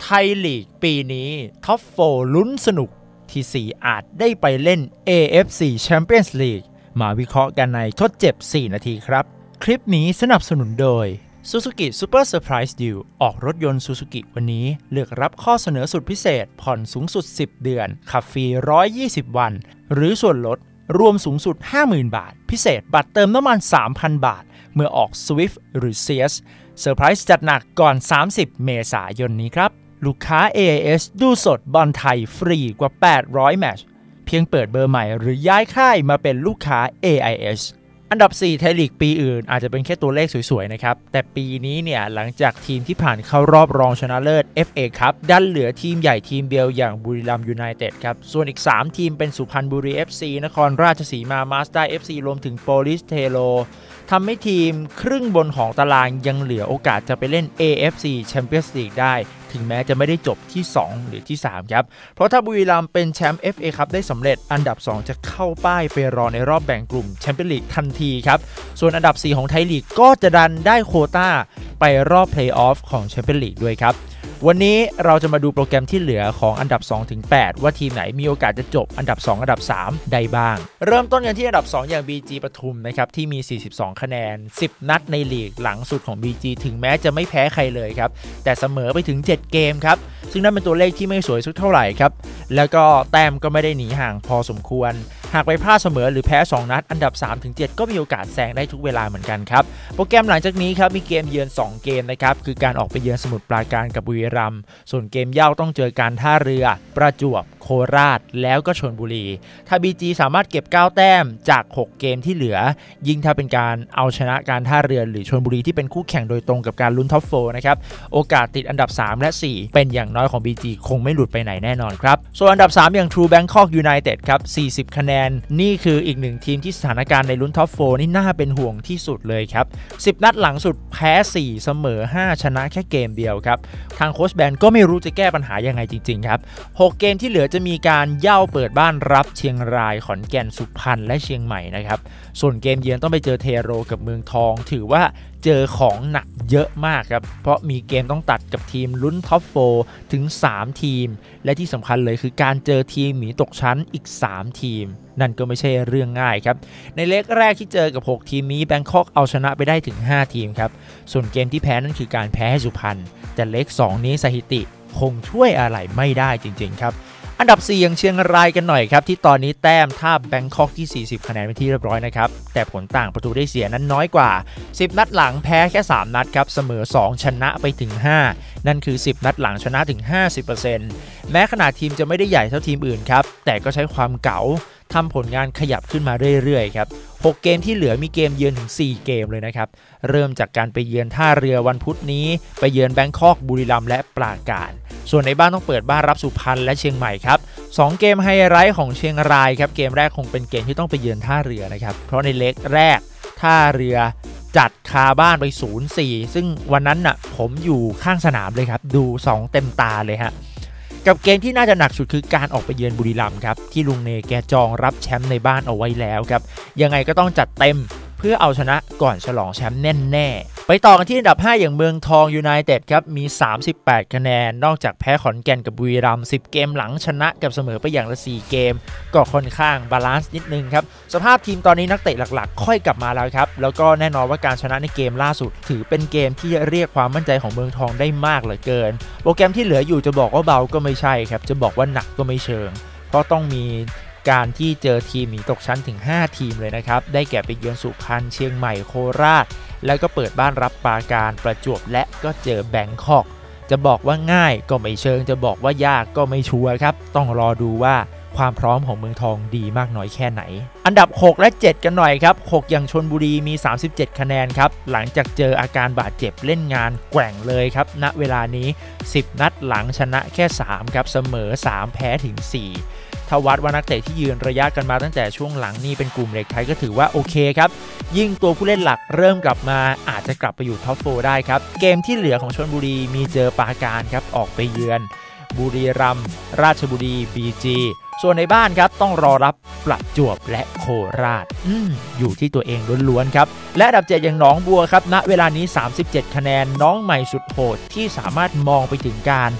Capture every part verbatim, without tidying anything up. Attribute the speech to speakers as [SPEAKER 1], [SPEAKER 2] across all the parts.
[SPEAKER 1] ทยลีกปีนี้ท็อปโฟลุ้นสนุกทีสี่อาจได้ไปเล่น เอ เอฟ ซี Champions League มาวิเคราะห์กันในทดเจ็บสี่นาทีครับคลิปนี้สนับสนุนโดย Suzuki Super Surprise Deal ออกรถยนต์ Suzuki วันนี้เลือกรับข้อเสนอสุดพิเศษผ่อนสูงสุดสิบเดือนขับฟรีหนึ่งร้อยยี่สิบวันหรือส่วนลดรวมสูงสุด ห้าหมื่น บาทพิเศษบัตรเติมน้ำมัน สามพัน บาทเมื่อออก Swift หรือ ซี เอส เซอร์ไพรส์จัดหนักก่อนสามสิบเมษายนนี้ครับลูกค้า เอ ไอ เอส ดูสดบอลไทยฟรีกว่าแปดร้อยแมตช์เพียงเปิดเบอร์ใหม่หรือย้ายค่ายมาเป็นลูกค้า เอ ไอ เอส อันดับสี่ไทยลีกปีอื่นอาจจะเป็นแค่ตัวเลขสวยๆนะครับแต่ปีนี้เนี่ยหลังจากทีมที่ผ่านเข้ารอบรองชนะเลิศ เอฟ เอ Cup ดันเหลือทีมใหญ่ทีมเดียวอย่างบุรีรัมย์ยูไนเต็ดครับส่วนอีกสามทีมเป็นสุพรรณบุรี เอฟ ซี นครราชสีมา Mazda เอฟ ซี รวมถึงโปลิสเทโรทำให้ทีมครึ่งบนของตารางยังเหลือโอกาสจะไปเล่น เอ เอฟ ซี Champions League ได้ถึงแม้จะไม่ได้จบที่สองหรือที่สามครับเพราะถ้าบุรีรัมย์เป็นแชมป์ เอฟ เอ Cup ได้สำเร็จอันดับสองจะเข้าป้ายไปรอในรอบแบ่งกลุ่ม Champions League ทันทีครับส่วนอันดับสี่ของไทยลีกก็จะดันได้โควต้าไปรอบเพลย์ออฟของ Champions League ด้วยครับวันนี้เราจะมาดูโปรแกรมที่เหลือของอันดับ สองถึงแปดว่าทีมไหนมีโอกาสจะจบอันดับสองอันดับสามได้บ้างเริ่มต้นกันที่อันดับสองอย่าง บี จี ปทุมนะครับที่มีสี่สิบสองคะแนนสิบนัดในลีกหลังสุดของ บี จี ถึงแม้จะไม่แพ้ใครเลยครับแต่เสมอไปถึงเจ็ดเกมครับซึ่งนั่นเป็นตัวเลขที่ไม่สวยสักเท่าไหร่ครับแล้วก็แต้มก็ไม่ได้หนีห่างพอสมควรหากไปพลาดเสมอหรือแพ้สองนัดอันดับ สามถึงเจ็ด ก็มีโอกาสแซงได้ทุกเวลาเหมือนกันครับโปรแกรมหลังจากนี้ครับมีเกมเยือนสองเกมนะครับคือการออกไปเยือนสมุทรปราการกับบุรีรัมย์ส่วนเกมเย่าต้องเจอการท่าเรือประจวบโคราชแล้วก็ชลบุรีถ้า บี จี สามารถเก็บเก้าแต้มจากหกเกมที่เหลือยิ่งถ้าเป็นการเอาชนะการท่าเรือหรือชลบุรีที่เป็นคู่แข่งโดยตรงกับการลุ้นท็อปโฟนะครับโอกาสติดอันดับสามและสี่เป็นอย่างน้อยของ บี จี คงไม่หลุดไปไหนแน่นอนครับส่วนอันดับสามอย่าง True Bangkok United ครับสี่สิบคะแนนนี่คืออีกหนึ่งทีมที่สถานการณ์ในลุ้นท็อปโฟนี่น่าเป็นห่วงที่สุดเลยครับสิบนัดหลังสุดแพ้สี่เสมอห้าชนะแค่เกมเดียวครับทางโค้ชแบนก็ไม่รู้จะแก้ปัญหายังไงจริงๆครับหกเกมที่เหลือจะมีการเย่าเปิดบ้านรับเชียงรายขอนแก่นสุพรรณและเชียงใหม่นะครับส่วนเกมเยือนต้องไปเจอเทโรกับเมืองทองถือว่าเจอของหนักเยอะมากครับเพราะมีเกมต้องตัดกับทีมลุ้นท็อปโฟถึงสามทีมและที่สำคัญเลยคือการเจอทีมหมีตกชั้นอีกสามทีมนั่นก็ไม่ใช่เรื่องง่ายครับในเล็กแรกที่เจอกับหกทีมนี้แบงคอกเอาชนะไปได้ถึงห้าทีมครับส่วนเกมที่แพ้นั่นคือการแพ้ให้สุพรรณแต่เล็กสองนี้สถิติคงช่วยอะไรไม่ได้จริงๆครับอันดับสี่อย่างเชียงรายกันหน่อยครับที่ตอนนี้แต้มท่าแบงคอกที่สี่สิบคะแนนเป็นที่เรียบร้อยนะครับแต่ผลต่างประตูได้เสียนั้นน้อยกว่าสิบนัดหลังแพ้แค่สามนัดครับเสมอสองชนะไปถึงห้านั่นคือสิบนัดหลังชนะถึง ห้าสิบเปอร์เซ็นต์ แม้ขนาดทีมจะไม่ได้ใหญ่เท่าทีมอื่นครับแต่ก็ใช้ความเก๋าทำผลงานขยับขึ้นมาเรื่อยๆครับหกเกมที่เหลือมีเกมเยือนถึงสี่เกมเลยนะครับเริ่มจากการไปเยือนท่าเรือวันพุธนี้ไปเยือนแบงคอกบุรีรัมย์และปราการส่วนในบ้านต้องเปิดบ้านรับสุพรรณและเชียงใหม่ครับสองเกมไฮไลท์ของเชียงรายครับเกมแรกคงเป็นเกมที่ต้องไปเยือนท่าเรือนะครับเพราะในเล็กแรกท่าเรือจัดคาบ้านไป ศูนย์สี่ ซึ่งวันนั้นน่ะผมอยู่ข้างสนามเลยครับดูสองเต็มตาเลยฮะกับเกมที่น่าจะหนักสุดคือการออกไปเยือนบุรีรัมย์ครับที่ลุงเนแกจองรับแชมป์ในบ้านเอาไว้แล้วครับยังไงก็ต้องจัดเต็มเพื่อเอาชนะก่อนฉลองแชมป์แน่ๆไปต่อกันที่อันดับห้าอย่างเมืองทองยูไนเต็ดครับมีสามสิบแปดคะแนนนอกจากแพ้ขอนแก่นกับบุรีรัมย์สิบเกมหลังชนะกับเสมอไปอย่างละสี่เกมก็ค่อนข้างบาลานซ์นิดนึงครับสภาพทีมตอนนี้นักเตะหลักๆค่อยกลับมาแล้วครับแล้วก็แน่นอนว่าการชนะในเกมล่าสุดถือเป็นเกมที่เรียกความมั่นใจของเมืองทองได้มากเหลือเกินโปรแกรมที่เหลืออยู่จะบอกว่าเบาก็ไม่ใช่ครับจะบอกว่าหนักก็ไม่เชิงเพราะต้องมีการที่เจอทีมหนีตกชั้นถึงห้าทีมเลยนะครับได้แก่ไปเยือนสุพรรณเชียงใหม่โคราชแล้วก็เปิดบ้านรับปราการประจวบและก็เจอแบงคอกจะบอกว่าง่ายก็ไม่เชิงจะบอกว่ายากก็ไม่ชัวร์ครับต้องรอดูว่าความพร้อมของเมืองทองดีมากน้อยแค่ไหนอันดับหกและเจ็ดกันหน่อยครับหกอย่างชลบุรีมีสามสิบเจ็ดคะแนนครับหลังจากเจออาการบาดเจ็บเล่นงานแกว่งเลยครับณเวลานี้สิบนัดหลังชนะแค่สามครับเสมอสามแพ้ถึงสี่ถ้าวัดว่านักเตะที่ยืนระยะกันมาตั้งแต่ช่วงหลังนี่เป็นกลุ่มเหล็กไทยก็ถือว่าโอเคครับยิ่งตัวผู้เล่นหลักเริ่มกลับมาอาจจะกลับไปอยู่ท็อปโฟได้ครับเกมที่เหลือของชลบุรีมีเจอปราการครับออกไปเยือนบุรีรัมย์ราชบุรี บี จี ส่วนในบ้านครับต้องรอรับประจวบและโคราช อ, อยู่ที่ตัวเองล้วนๆครับและอันดับเจ็ดอย่างหนองบัวครับณเวลานี้สามสิบเจ็ดคะแนนน้องใหม่สุดโหดที่สามารถมองไปถึงการไป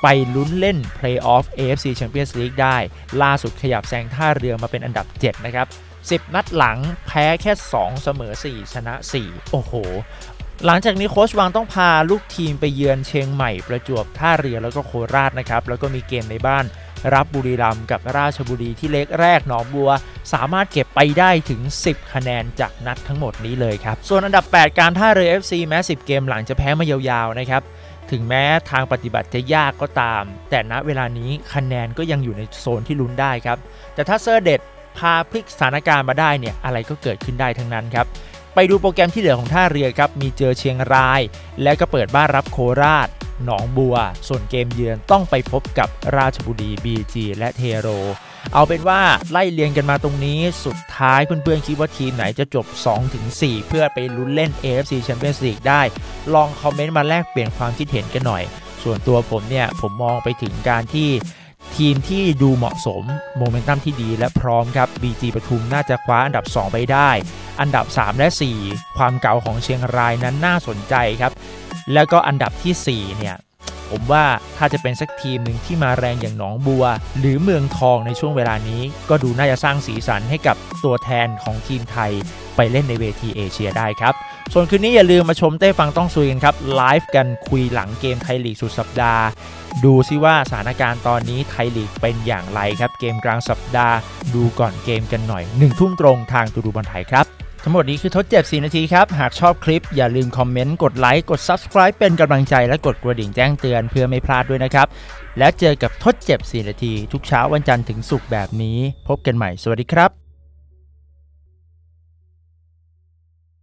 [SPEAKER 1] ไปลุ้นเล่น Play-off เอ เอฟ ซี Champions League ได้ล่าสุดขยับแซงท่าเรือมาเป็นอันดับเจ็ดนะครับสิบนัดหลังแพ้แค่สองเสมอสี่ชนะสี่โอ้โหหลังจากนี้โค้ชวังต้องพาลูกทีมไปเยือนเชียงใหม่ประจวบท่าเรือแล้วก็โคราชนะครับแล้วก็มีเกมในบ้านรับบุรีรัมย์กับราชบุรีที่เล็กแรกหนองบัวสามารถเก็บไปได้ถึงสิบคะแนนจากนัดทั้งหมดนี้เลยครับส่วนอันดับแปดการท่าเรือ เอฟ ซี แม้สิบเกมหลังจะแพ้มายาวๆนะครับถึงแม้ทางปฏิบัติจะยากก็ตามแต่ณเวลานี้คะแนนก็ยังอยู่ในโซนที่ลุ้นได้ครับแต่ถ้าเซอร์เด็ดพาพลิกสถานการณ์มาได้เนี่ยอะไรก็เกิดขึ้นได้ทั้งนั้นครับไปดูโปรแกรมที่เหลือของท่าเรือครับมีเจอเชียงรายและก็เปิดบ้านรับโคราชหนองบัวส่วนเกมเยือนต้องไปพบกับราชบุรี บี จี และเทโรเอาเป็นว่าไล่เรียงกันมาตรงนี้สุดท้ายเพื่อนๆคิดว่าทีมไหนจะจบ สองถึงสี่ เพื่อไปลุ้นเล่น เอ เอฟ ซี Champions League ได้ลองคอมเมนต์มาแลกเปลี่ยนความคิดเห็นกันหน่อยส่วนตัวผมเนี่ยผมมองไปถึงการที่ทีมที่ดูเหมาะสมโมเมนตัมที่ดีและพร้อมครับ บี จี ปทุมน่าจะคว้าอันดับสองไปได้อันดับสามและสี่ความเก่าของเชียงรายนั้นน่าสนใจครับแล้วก็อันดับที่สี่เนี่ยผมว่าถ้าจะเป็นสักทีมหนึ่งที่มาแรงอย่างหนองบัวหรือเมืองทองในช่วงเวลานี้ก็ดูน่าจะสร้างสีสันให้กับตัวแทนของทีมไทยไปเล่นในเวทีเอเชียได้ครับส่วนคืนนี้อย่าลืมมาชมเต้ฟังต้องซุยกันครับไลฟ์กันคุยหลังเกมไทยลีกสุดสัปดาห์ดูซิว่าสถานการณ์ตอนนี้ไทยลีกเป็นอย่างไรครับเกมกลางสัปดาห์ดูก่อนเกมกันหน่อยหนึ่งทุ่มตรงทางตูดูบอลไทยครับทั้งหมดนี้คือทดเจ็บสี่นาทีครับหากชอบคลิปอย่าลืมคอมเมนต์กดไลค์กด Subscribe เป็นกำลังใจและกดกระดิ่งแจ้งเตือนเพื่อไม่พลาดด้วยนะครับแล้วเจอกับทดเจ็บสี่นาทีทุกเช้าวันจันทร์ถึงศุกร์แบบนี้พบกันใหม่สวัสดีครับ